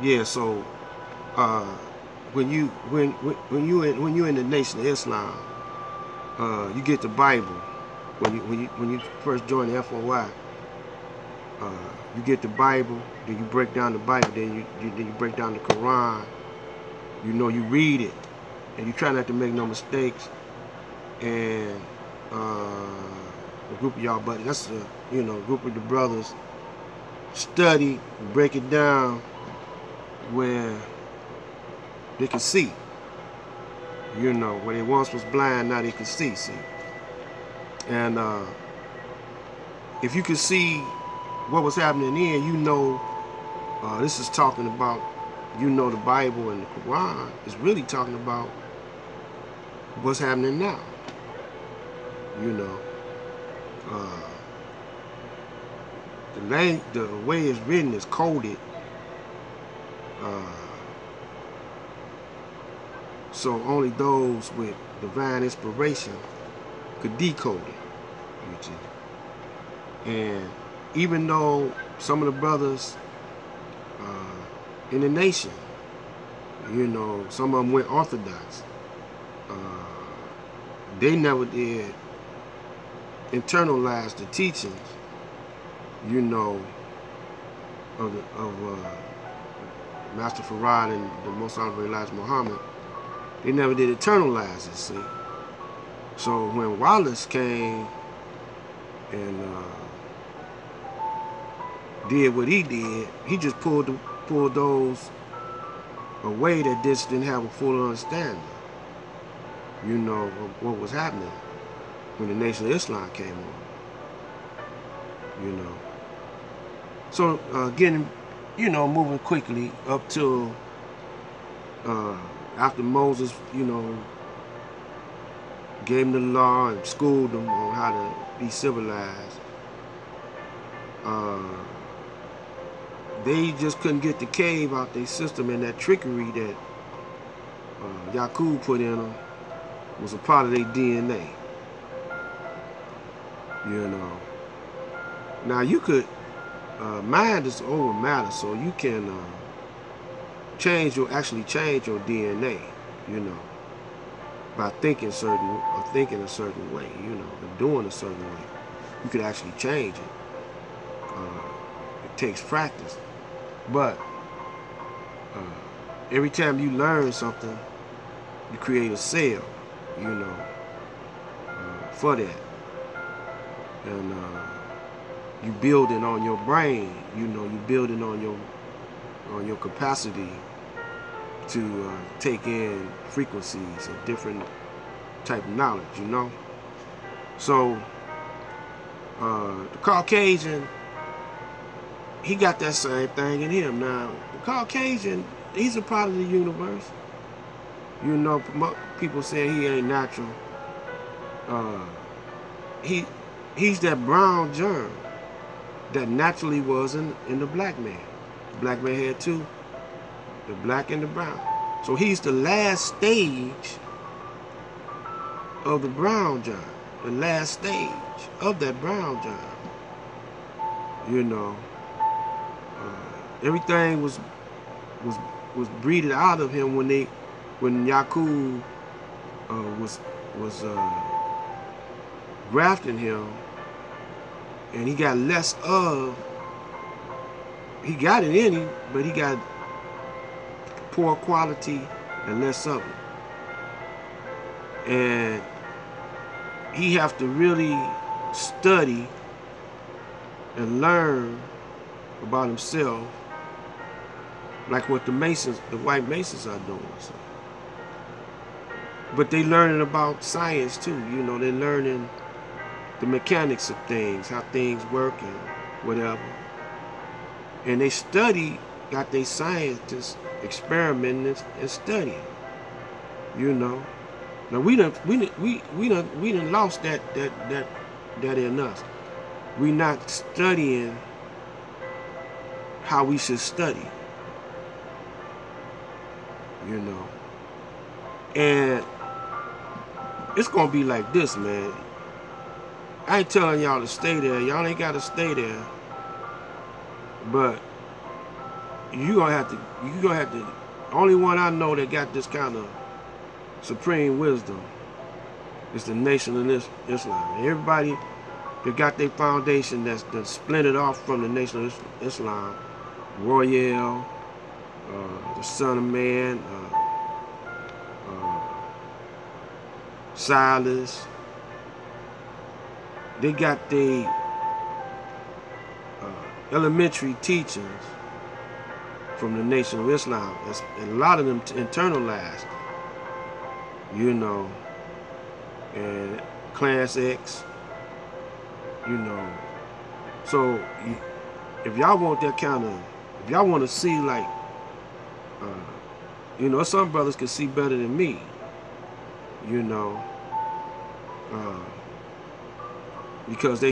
Yeah. So uh, when you in the Nation of Islam, you get the Bible. When you first join the FOI, you get the Bible. Then you break down the Bible. Then you break down the Quran. You know, you read it, and you try not to make no mistakes. And a group of y'all buddies, that's a group of the brothers study, break it down where they can see. You know, where they once was blind, now they can see. See, and if you can see what was happening then, you know, this is talking about, the Bible and the Quran is really talking about what's happening now. You know, uh, the way it's written is coded, uh, so only those with divine inspiration could decode it. And even though some of the brothers in the nation, some of them went orthodox, uh, they never did internalize the teachings, of Master Farad and the Most Honorable Elijah Muhammad. They never did internalize it, see. So when Wallace came and did what he did, he just pulled those away that just didn't have a full understanding, of what was happening when the Nation of Islam came on. So getting, moving quickly up to after Moses, gave them the law and schooled them on how to be civilized. They just couldn't get the cave out their system, and that trickery that Yaqub put in them was a part of their DNA. Now you could, mind is over matter, so you can actually change your DNA, by thinking a certain way, and doing a certain way. You could actually change it. It takes practice, but every time you learn something, you create a cell, for that, and you building on your brain, you building on your capacity to take in frequencies of different type of knowledge, So the Caucasian, he got that same thing in him. Now, the Caucasian, he's a part of the universe. People say he ain't natural. He's that brown germ that naturally was in the black man. The black man had two, the black and the brown. So he's the last stage of the brown germ, the last stage of that brown germ. Everything was breeded out of him when Yaqub was grafting him, and he got less of. He got it in him, but he got poor quality and less of it. And he have to really study and learn about himself, like what the white Masons are doing. So. But they learning about science too. They're learning the mechanics of things, how things work and whatever. And they got their scientists experimenting and studying. Now we done lost that in us. We not studying how we should study. And it's gonna be like this, man. I ain't telling y'all to stay there. Y'all ain't gotta stay there. But you gonna have to. Only one I know that got this kind of supreme wisdom is the Nation of Islam. Everybody that got their foundation that's splintered off from the Nation of Islam, Royale, the Son of Man, Silas, they got their elementary teachings from the Nation of Islam. And a lot of them internalized, you know, and Class X, you know. So if y'all want that kind of, if y'all want to see like, you know, some brothers can see better than me, you know, because they